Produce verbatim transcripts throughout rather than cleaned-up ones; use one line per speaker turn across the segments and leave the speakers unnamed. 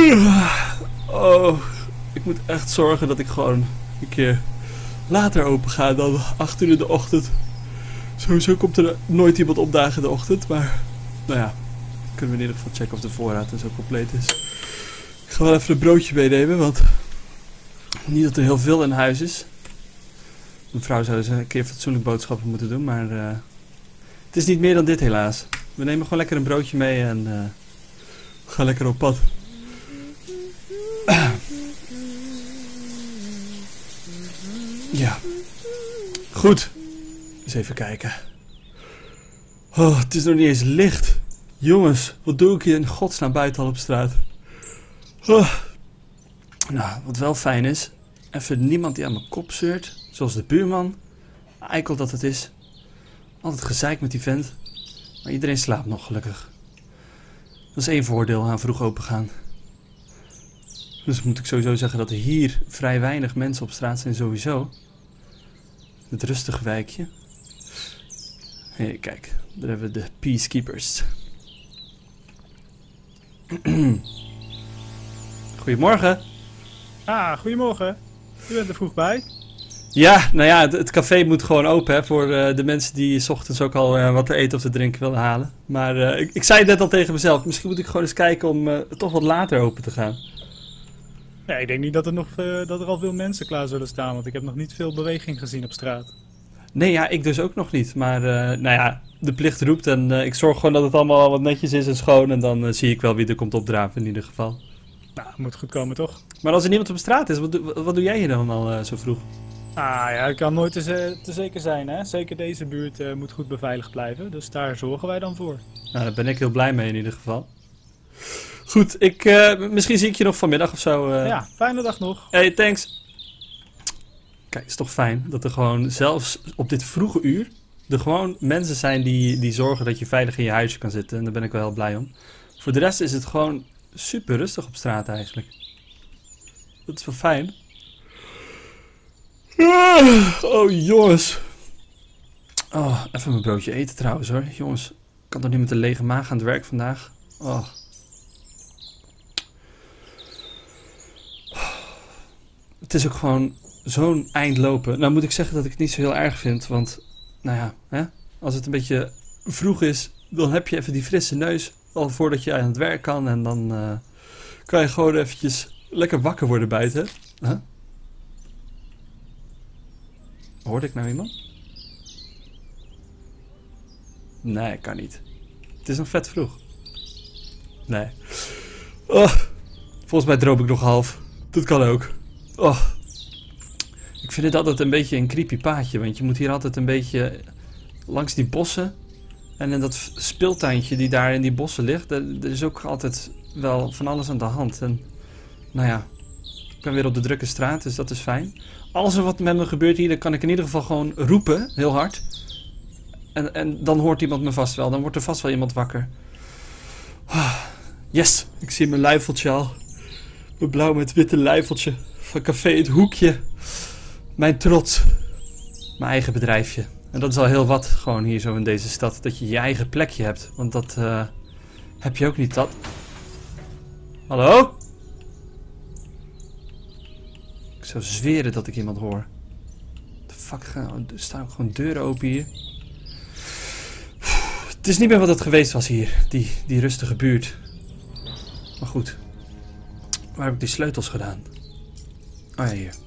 Oh, ik moet echt zorgen dat ik gewoon een keer later open ga dan acht uur in de ochtend. Sowieso komt er nooit iemand opdagen in de ochtend, maar nou ja, kunnen we in ieder geval checken of de voorraad en zo compleet is. Ik ga wel even een broodje meenemen, want niet dat er heel veel in huis is. Mijn vrouw zou eens een keer fatsoenlijk boodschappen moeten doen, maar uh, het is niet meer dan dit helaas. We nemen gewoon lekker een broodje mee en uh, we gaan lekker op pad. Ja. Goed. Eens even kijken. Oh, het is nog niet eens licht. Jongens, wat doe ik hier in godsnaam buiten al op straat? Oh. Nou, wat wel fijn is. Even niemand die aan mijn kop zeurt. Zoals de buurman. Eikel dat het is. Altijd gezeik met die vent. Maar iedereen slaapt nog gelukkig. Dat is één voordeel aan vroeg open gaan. Dus moet ik sowieso zeggen dat er hier vrij weinig mensen op straat zijn sowieso. Het rustige wijkje. Hé, hey, kijk. Daar hebben we de Peacekeepers. Goedemorgen.
Ah, goedemorgen. U bent er vroeg bij.
Ja, nou ja, het, het café moet gewoon open hè, voor uh, de mensen die 's ochtends ook al uh, wat te eten of te drinken willen halen. Maar uh, ik, ik zei het net al tegen mezelf, misschien moet ik gewoon eens kijken om uh, toch wat later open te gaan.
Ja, ik denk niet dat er, nog, uh, dat er al veel mensen klaar zullen staan, want ik heb nog niet veel beweging gezien op straat.
Nee, ja, ik dus ook nog niet. Maar uh, nou ja, de plicht roept en uh, ik zorg gewoon dat het allemaal wat netjes is en schoon. En dan uh, zie ik wel wie er komt opdraven in ieder geval.
Nou, moet goed komen toch?
Maar als er niemand op straat is, wat, do wat doe jij hier dan al uh, zo vroeg?
Ah ja, het kan nooit te, te zeker zijn hè. Zeker deze buurt uh, moet goed beveiligd blijven, dus daar zorgen wij dan voor.
Nou, daar ben ik heel blij mee in ieder geval. Goed, ik, uh, misschien zie ik je nog vanmiddag of zo. Uh...
Ja, fijne dag nog.
Hey, thanks. Kijk, het is toch fijn dat er gewoon zelfs op dit vroege uur er gewoon mensen zijn die, die zorgen dat je veilig in je huisje kan zitten. En daar ben ik wel heel blij om. Voor de rest is het gewoon super rustig op straat eigenlijk. Dat is wel fijn. Oh jongens. Oh, even mijn broodje eten trouwens hoor. Jongens, ik kan toch niet met een lege maag aan het werk vandaag. Oh. Het is ook gewoon zo'n eind lopen. Nou moet ik zeggen dat ik het niet zo heel erg vind. Want, nou ja, hè, als het een beetje vroeg is, dan heb je even die frisse neus al voordat je aan het werk kan. En dan uh, kan je gewoon eventjes lekker wakker worden buiten. Huh? Hoorde ik nou iemand? Nee, kan niet. Het is nog vet vroeg. Nee. Oh, volgens mij droom ik nog half. Dat kan ook. Oh. Ik vind het altijd een beetje een creepy paadje. Want je moet hier altijd een beetje langs die bossen. En in dat speeltuintje die daar in die bossen ligt. Er, er is ook altijd wel van alles aan de hand. En nou ja, ik ben weer op de drukke straat, dus dat is fijn. Als er wat met me gebeurt hier, dan kan ik in ieder geval gewoon roepen, heel hard. En, en dan hoort iemand me vast wel. Dan wordt er vast wel iemand wakker. Oh, yes, ik zie mijn luifeltje al. Mijn blauw met witte luifeltje van Café Het Hoekje. Mijn trots. Mijn eigen bedrijfje. En dat is al heel wat, gewoon hier zo in deze stad. Dat je je eigen plekje hebt. Want dat uh, heb je ook niet, dat. Hallo? Ik zou zweren dat ik iemand hoor. The fuck, er staan ook gewoon deuren open hier. Het is niet meer wat het geweest was hier. Die, die rustige buurt. Maar goed. Waar heb ik die sleutels gedaan? Oh ja, hier.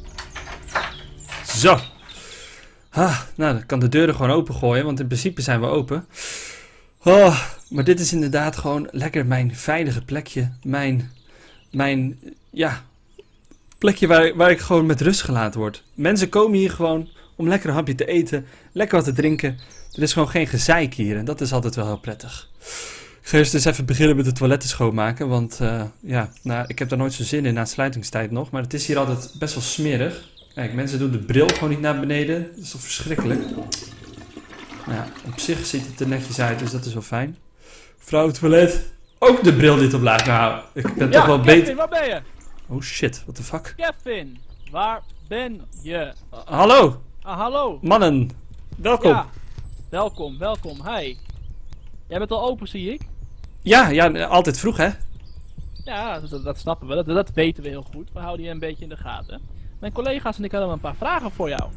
Zo. Ah, nou, dan kan de deuren gewoon opengooien, want in principe zijn we open. Oh, maar dit is inderdaad gewoon lekker mijn veilige plekje. Mijn, mijn, ja, plekje waar, waar ik gewoon met rust gelaten word. Mensen komen hier gewoon om lekker een hapje te eten, lekker wat te drinken. Er is gewoon geen gezeik hier en dat is altijd wel heel prettig. Ik ga eerst eens even beginnen met de toiletten schoonmaken, want uh, ja, nou, ik heb daar nooit zo zin in na sluitingstijd nog. Maar het is hier altijd best wel smerig. Kijk, mensen doen de bril gewoon niet naar beneden. Dat is toch verschrikkelijk. Nou ja, op zich ziet het er netjes uit, dus dat is wel fijn. Vrouw toilet, ook de bril niet omlaag. Nou, ik ben
ja,
toch wel
Kevin,
beter.
waar ben je?
Oh shit, what the fuck?
Kevin, waar ben je?
Uh, hallo,
Ah, hallo.
mannen. Welkom.
Ja, welkom, welkom. Hi. Jij bent al open, zie ik.
Ja, ja, altijd vroeg hè.
Ja, dat, dat snappen we. Dat, dat weten we heel goed. We houden je een beetje in de gaten. Mijn collega's en ik hadden een paar vragen voor jou.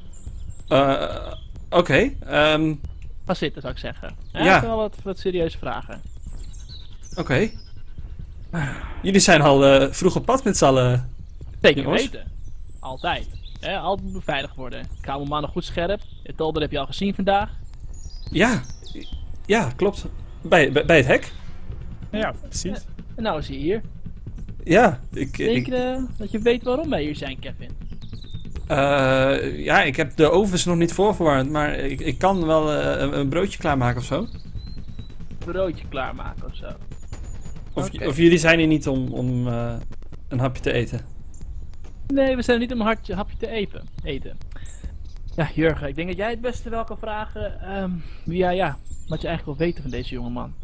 Uh, Oké. Okay, um...
Ga zitten, zou ik zeggen. Ja,
ja.
Dat zijn wel wat, wat serieuze vragen.
Oké. Okay. Jullie zijn al uh, vroeg op pad met z'n allen.
Zeker weten. Altijd. He, altijd moet beveiligd worden. Ik hou mijn mannen goed scherp. Het Tolder heb je al gezien vandaag.
Ja. Ja, klopt. Bij, bij, bij het hek.
Ja, precies.
Ja. En nou is hij hier.
Ja, ik...
Denk
ik...
je dat je weet waarom wij hier zijn, Kevin?
Uh, ja, ik heb de ovens nog niet voorverwarmd, maar ik, ik kan wel uh, een, een broodje klaarmaken of zo.
Een broodje klaarmaken of zo.
Of,
Okay.
of jullie zijn hier niet om, om uh, een hapje te eten?
Nee, we zijn er niet om een hartje, hapje te eten. eten. Ja, Jurgen, ik denk dat jij het beste wel kan vragen. Um, ja, ja, wat je eigenlijk wil weten van deze jongeman.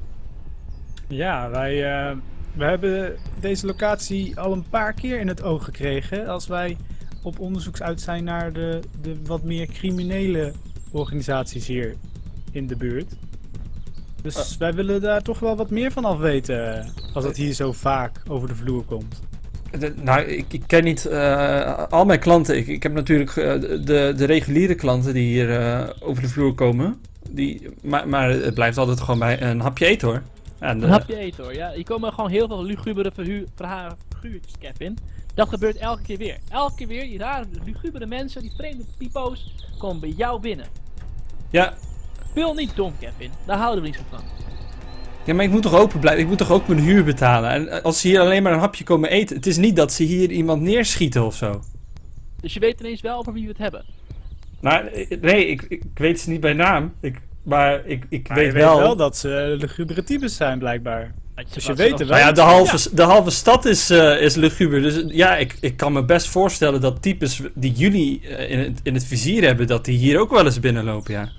Ja, wij, uh, we hebben deze locatie al een paar keer in het oog gekregen. Als wij op onderzoeksuit zijn naar de, de wat meer criminele organisaties hier in de buurt. Dus uh. wij willen daar toch wel wat meer van af weten. Als het hier zo vaak over de vloer komt.
De, nou, ik, ik ken niet uh, al mijn klanten. Ik, ik heb natuurlijk uh, de, de reguliere klanten die hier uh, over de vloer komen. Die, maar, maar het blijft altijd gewoon bij een hapje eten hoor. En, uh,
een hapje eten hoor, ja. Hier komen gewoon heel veel lugubere figuurtjes, Kevin. Dat gebeurt elke keer weer. Elke keer weer, die rare lugubere mensen, die vreemde pipo's, komen bij jou binnen.
Ja.
Speel niet dom, Kevin. Daar houden we niet zo van.
Ja, maar ik moet toch open blijven? Ik moet toch ook mijn huur betalen? En als ze hier alleen maar een hapje komen eten... Het is niet dat ze hier iemand neerschieten of zo.
Dus je weet ineens wel over wie we het hebben?
Nou, nee, ik, ik weet ze niet bij naam. Ik, maar ik, ik
maar
weet,
je
wel...
weet wel dat ze lugubere types zijn, blijkbaar. Dus je weet er wel.
Nou ja, de halve, ja. de halve stad is, uh, is luguber. Dus ja, ik, ik kan me best voorstellen dat types die jullie uh, in, het, in het vizier hebben... dat die hier ook wel eens binnenlopen, ja.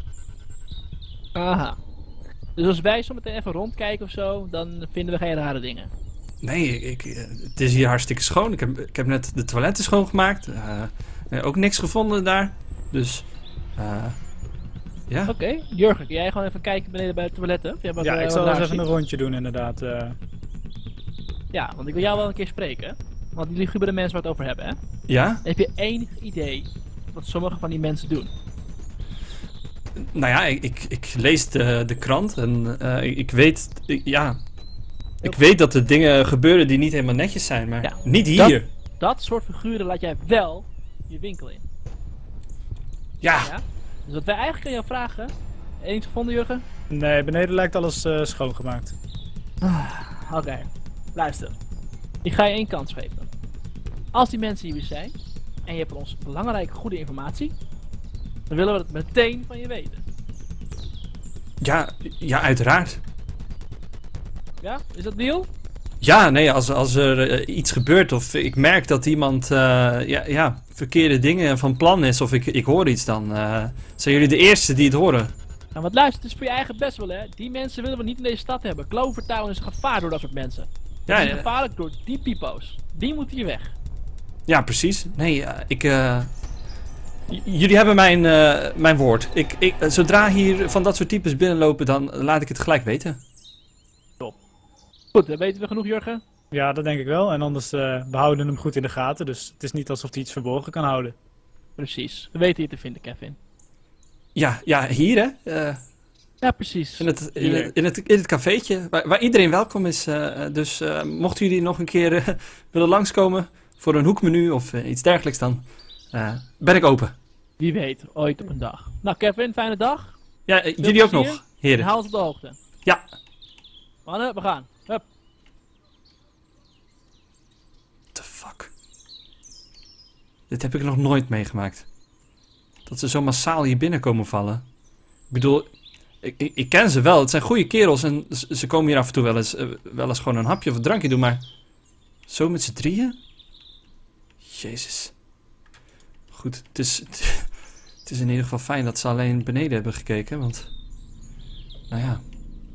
Aha. Dus als wij zo meteen even rondkijken of zo, dan vinden we geen rare dingen.
Nee, ik, ik, het is hier hartstikke schoon. Ik heb, ik heb net de toiletten schoongemaakt. Uh, nee, ook niks gevonden daar. Dus, uh, ja.
Oké, okay. Jurgen, kun jij gewoon even kijken beneden bij de toiletten? Ja,
wat, ja uh, ik zal eens even ziet. een rondje doen inderdaad. Uh.
Ja, want ik wil jou wel een keer spreken. Want die lugubere mensen waar we het over hebben, hè?
Ja?
Heb je enig idee wat sommige van die mensen doen?
Nou ja, ik, ik, ik lees de, de krant en uh, ik, ik weet, ik, ja, ik weet dat er dingen gebeuren die niet helemaal netjes zijn, maar ja, niet hier.
Dat, dat soort figuren laat jij wel je winkel in.
Ja.
ja. Dus wat wij eigenlijk aan jou vragen, eens gevonden Jurgen?
Nee, beneden lijkt alles uh, schoongemaakt.
Ah, Oké, okay. Luister. Ik ga je één kans geven. Als die mensen hier weer zijn en je hebt voor ons belangrijke goede informatie, dan willen we het meteen van je weten.
Ja, ja, uiteraard.
Ja, is dat deal?
Ja, nee, als, als er uh, iets gebeurt of ik merk dat iemand uh, ja, ja, verkeerde dingen van plan is of ik, ik hoor iets, dan uh, zijn jullie de eerste die het horen.
Nou, wat luister, het is voor je eigen best wel, hè. Die mensen willen we niet in deze stad hebben. Clover Town is een gevaar door dat soort mensen. Ja, die is ja. gevaarlijk door die pipo's. Die moeten hier weg.
Ja, precies. Nee, uh, ik... Uh... Jullie hebben mijn, uh, mijn woord. Ik, ik, uh, zodra hier van dat soort types binnenlopen, dan laat ik het gelijk weten.
Top. Goed, dan weten we genoeg, Jurgen?
Ja, dat denk ik wel. En anders, uh, we houden hem goed in de gaten. Dus het is niet alsof hij iets verborgen kan houden.
Precies. We weten je te vinden, Kevin.
Ja, ja, hier hè. Uh,
ja, precies.
In het, in het, in het, in het cafeetje, waar, waar iedereen welkom is. Uh, dus uh, mochten jullie nog een keer uh, willen langskomen voor een hoekmenu of uh, iets dergelijks, dan uh, ben ik open.
Wie weet, ooit op een dag. Nou Kevin, fijne dag.
Ja, uh, jullie ook nog, heren.
Haal ons op de hoogte.
Ja.
Mannen, we gaan. Hup.
What the fuck? Dit heb ik nog nooit meegemaakt. Dat ze zo massaal hier binnen komen vallen. Ik bedoel, ik, ik, ik ken ze wel. Het zijn goede kerels en ze, ze komen hier af en toe wel eens, uh, wel eens gewoon een hapje of een drankje doen, maar zo met z'n drieën? Jezus. Goed, het is, het, het is in ieder geval fijn dat ze alleen beneden hebben gekeken, want... Nou ja.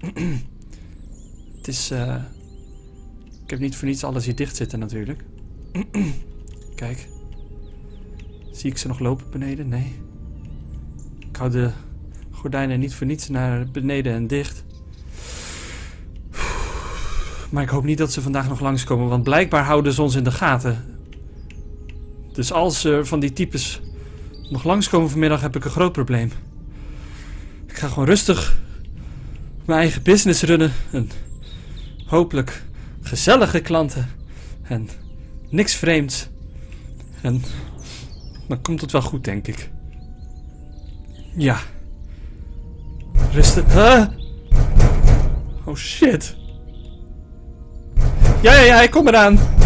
Het is... Uh, ik heb niet voor niets alles hier dicht zitten natuurlijk. Kijk. Zie ik ze nog lopen beneden? Nee. Ik hou de gordijnen niet voor niets naar beneden en dicht. Maar ik hoop niet dat ze vandaag nog langskomen, want blijkbaar houden ze ons in de gaten. Dus als er van die types nog langskomen vanmiddag, heb ik een groot probleem. Ik ga gewoon rustig mijn eigen business runnen. En hopelijk gezellige klanten. En niks vreemds. En dan komt het wel goed, denk ik. Ja. Rustig. Huh? Oh shit. Ja, ja, ja, ik kom eraan.